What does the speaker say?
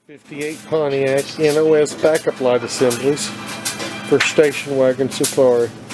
58 Pontiac NOS backup light assemblies for station wagon safari.